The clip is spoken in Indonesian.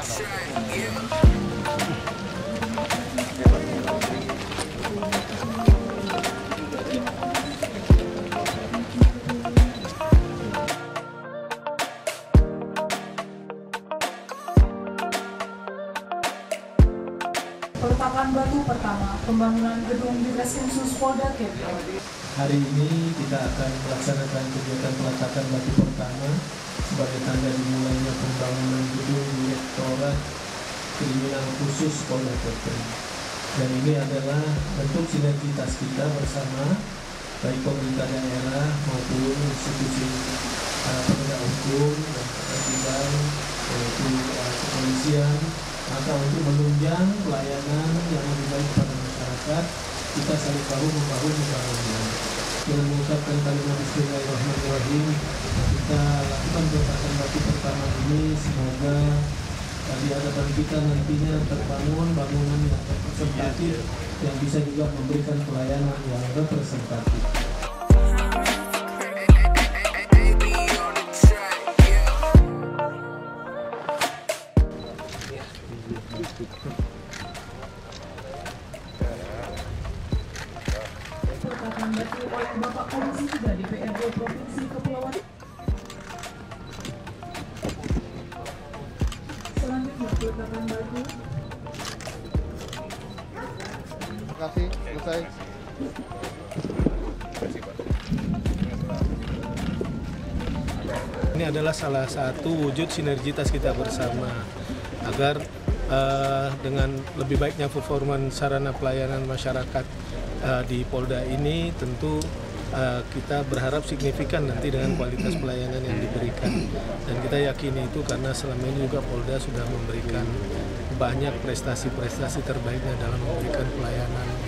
Peletakan batu pertama, pembangunan gedung di Reskrimsus Polda Kepri. Hari ini kita akan melaksanakan kegiatan peletakan batu pertama sebagai tanda dimulainya pembangunan gedung Direktorat Kriminal Khusus Polda Kepri. Dan ini adalah bentuk sinergitas kita bersama, baik pemerintah daerah maupun institusi penegak hukum dan ketertiban, yaitu kepolisian. Maka untuk menunjang pelayanan yang lebih baik kepada masyarakat, kita saling bahu membahu membangun. Dengan mengucapkan kalimat Bismillahirrahmanirrahim, kita lakukan peletakan batu pertama ini. Semoga di hadapan kita nantinya terbangun bangunan yang representatif, yang bisa juga memberikan pelayanan yang representatif. Peletakan batu oleh Bapak Komisi 3 DPRD Provinsi Kepulauan. Selanjutnya peletakan batu. Terima kasih, selesai. Ini adalah salah satu wujud sinergitas kita bersama agar dengan lebih baiknya performa sarana pelayanan masyarakat di Polda ini, tentu kita berharap signifikan nanti dengan kualitas pelayanan yang diberikan, dan kita yakini itu karena selama ini juga Polda sudah memberikan banyak prestasi-prestasi terbaiknya dalam memberikan pelayanan